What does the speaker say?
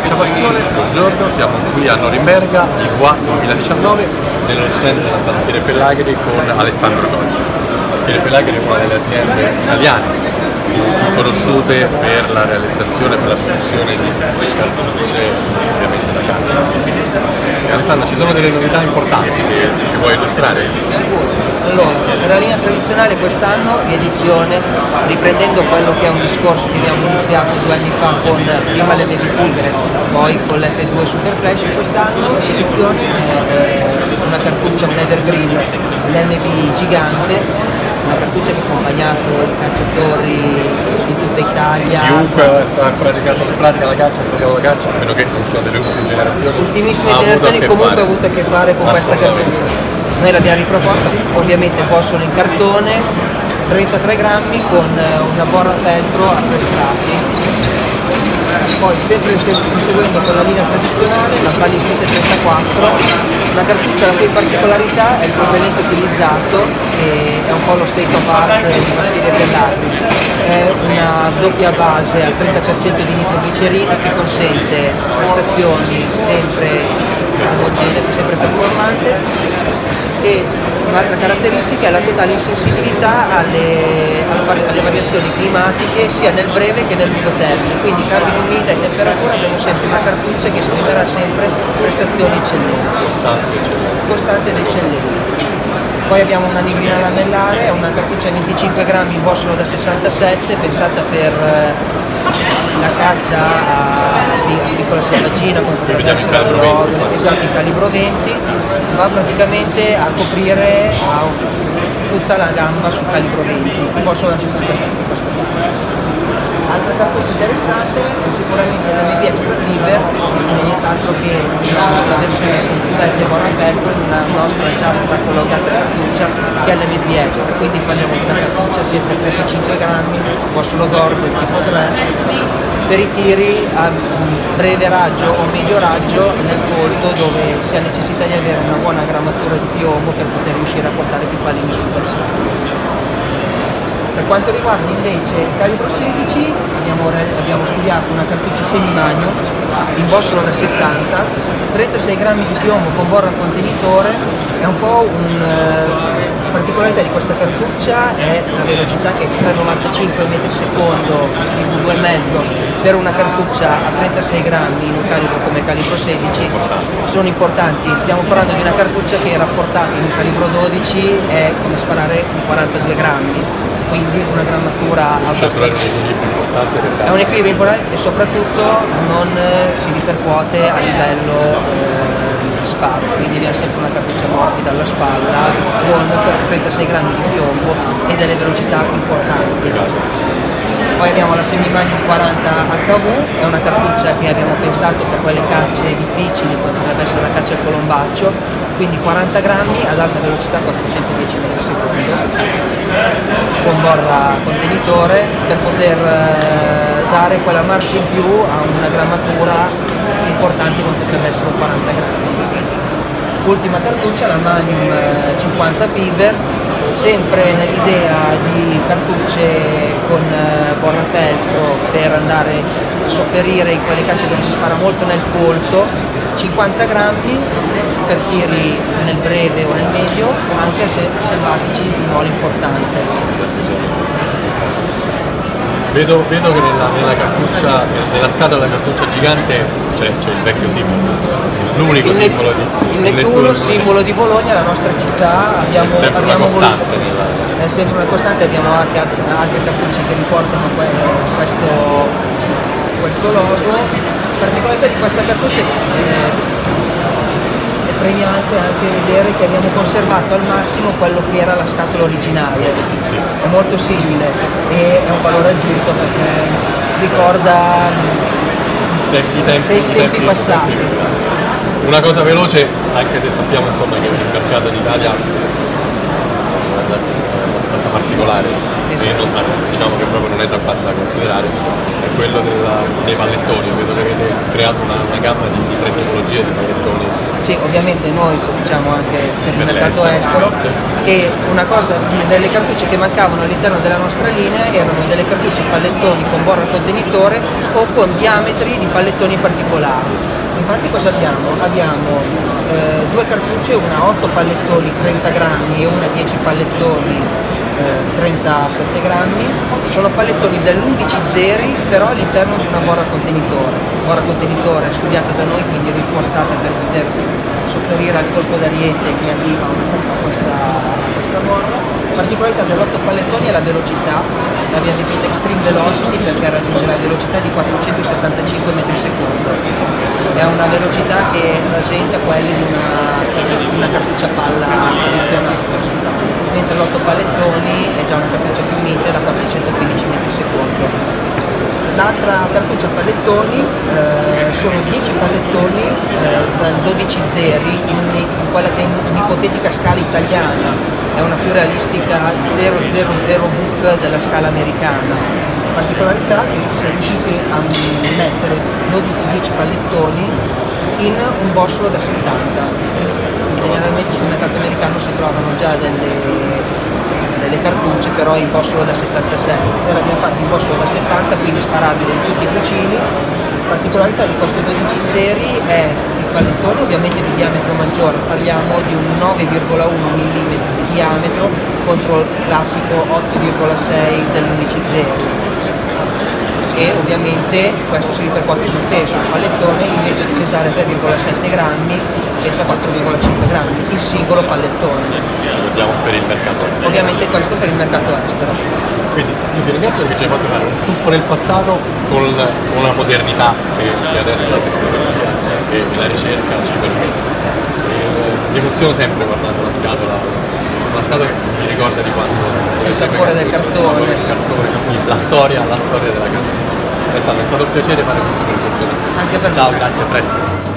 Passione, buongiorno, siamo qui a Norimberga, IQA 2019, nello stand della Baschere Pellagri con Alessandro Goggi. Baschere Pellagri è una delle aziende italiane più conosciute per la realizzazione e per la produzione di cartucce ovviamente da caccia. Alessandro, ci sono delle novità importanti che ci vuoi illustrare? Sicuro. Allora, per la linea tradizionale quest'anno edizione, riprendendo quello che è un discorso che abbiamo iniziato 2 anni fa con prima l'MB Tigre, poi con l'F2 Super Flash, quest'anno l'edizione è una cartuccia, un evergreen, l'MB gigante, una cartuccia che ha accompagnato i cacciatori di tutta Italia. Chiunque sta pratica la caccia, la caccia, a meno che non siano delle ultime generazioni. Ultimissime generazioni comunque ha avuto a che fare con questa cartuccia. Noi l'abbiamo riproposta, ovviamente possono in cartone, 33 grammi con una borra feltro a 3 strati. Poi sempre proseguendo con la linea tradizionale, la Ballistite 34, una cartuccia la cui particolarità è il propellente utilizzato, che è un po' lo state of art di Baschere Pellagri. È una doppia base al 30% di nitroglicerina che consente prestazioni sempre omogenee, sempre performante. E un'altra caratteristica è la totale insensibilità alle variazioni climatiche sia nel breve che nel lungo termine, quindi cambi di umidità e temperatura abbiamo sempre una cartuccia che esprimerà sempre prestazioni eccellenti, costante ed eccellenti. Poi abbiamo una nigrina lamellare, è una cartuccia 25 grammi in bossolo da 67, pensata per la caccia a piccola selvaggina, come potrebbe essere esatto, in calibro 20, va praticamente a coprire tutta la gamba su calibro 20, in bossolo da 67 questo caso. Altra cartuccia interessante è sicuramente l'MB Extra Fiber, nient'altro che una versione completa borra feltro di una nostra già stracollaudata cartuccia che è l'MB Extra, quindi parliamo di una cartuccia sempre 35 grammi, bossolo gordo tipo 3, per i tiri a breve raggio o medio raggio nel folto dove si ha necessità di avere una buona grammatura di piombo per poter riuscire a portare più pallini sul bersaglio. Per quanto riguarda invece il calibro 16 abbiamo studiato una cartuccia semimagno in bossolo da 70, 36 grammi di piombo con borra contenitore. È un po' una particolarità di questa cartuccia è la velocità che è 3,95 metri secondo in 2,5 per una cartuccia a 36 grammi in un calibro come calibro 16 sono importanti. Stiamo parlando di una cartuccia che rapportata in un calibro 12 è come sparare con 42 grammi. Quindi una grammatura abbastanza. È un equilibrio importante e soprattutto non si ripercuote a livello di spalla, quindi abbiamo sempre una cartuccia morbida alla spalla con 36 grammi di piombo e delle velocità importanti. Poi abbiamo la Semimagno 40 HV, è una cartuccia che abbiamo pensato per quelle cacce difficili, come potrebbe essere la caccia al colombaccio, quindi 40 grammi ad alta velocità 410 metri secondo, con borra contenitore, per poter dare quella marcia in più a una grammatura importante come potrebbe essere 40 grammi. Ultima cartuccia, la Magnum 50 Fiber, sempre nell'idea di cartucce con borra feltro per andare a sopperire in quelle cacce dove si spara molto nel folto, 50 grammi per tiri nel breve o nel medio, anche se selvatici di mole importante. Vedo che nella cartuccia, nella scatola della cartuccia gigante c'è il vecchio simbolo, l'unico simbolo di il Nettuno, simbolo di Bologna, la nostra città. Abbiamo una costante è sempre una costante, abbiamo anche altre cartucce che riportano questo logo. La particolarità di questa cartuccia è premiante anche vedere che abbiamo conservato al massimo quello che era la scatola originaria, è molto simile e è un valore aggiunto perché ricorda i tempi passati. Una cosa veloce, anche se sappiamo insomma che il mercato in Italia è abbastanza particolare, anzi, diciamo che proprio non è da base da considerare, è quello dei pallettoni. Vedo che avete creato una gamma di 3 tipologie di pallettoni Sì, ovviamente noi produciamo anche per il mercato estero, e una cosa, delle cartucce che mancavano all'interno della nostra linea erano delle cartucce pallettoni con borra contenitore o con diametri di pallettoni particolari. Infatti cosa abbiamo? Abbiamo due cartucce, una 8 pallettoni 30 grammi e una 10 pallettoni 37 grammi, sono pallettoni dell'11 zeri però all'interno di una borra contenitore studiata da noi, quindi rinforzata per poter sopperire al colpo d'ariete che arriva a questa borra. La particolarità dell'8 pallettoni è la velocità, l'abbiamo definita extreme velocity perché raggiunge la velocità di 475 metri secondo. È una velocità che rasenta quelli di una cartuccia palla tradizionale, mentre l'8 pallettoni è già una cartuccia più mite da 415 metri secondo. L'altra cartuccia pallettoni sono 10 pallettoni da 12 zeri in quella che è un'ipotetica scala italiana, è una più realistica 000 book della scala americana. La particolarità è che si è riusciti a mettere 10 pallettoni in un bossolo da 70. Generalmente sul mercato americano si trovano già delle cartucce però in bossolo da 76, noi l'abbiamo fatto in bossolo da 70, quindi sparabile in tutti i fucili. La particolarità di questo 12 zeri è il pallettone ovviamente di diametro maggiore, parliamo di un 9,1 mm di diametro contro il classico 8,6 dell'11 zeri. E ovviamente questo si ripercuote sul peso, il pallettone invece di pesare 3,7 grammi pesa 4,5 grammi, il singolo pallettone. Lo vediamo per il mercato estero. Ovviamente questo per il mercato estero. Quindi io ti ringrazio perché ci hai fatto fare un tuffo nel passato con la modernità che adesso la tecnologia e la ricerca ci permette. Mi emoziono sempre guardando la scatola che mi ricorda di quando Il sapore del cartone. La storia della cartuccia. È stato un piacere fare questo percorso. Anche per Ciao, me. grazie, a presto.